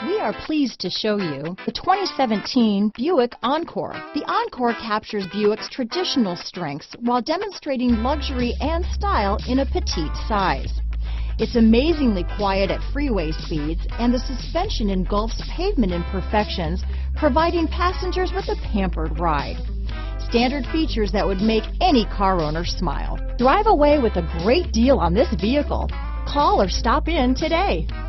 We are pleased to show you the 2017 Buick Encore. The Encore captures Buick's traditional strengths while demonstrating luxury and style in a petite size. It's amazingly quiet at freeway speeds, and the suspension engulfs pavement imperfections, providing passengers with a pampered ride. Standard features that would make any car owner smile. Drive away with a great deal on this vehicle. Call or stop in today.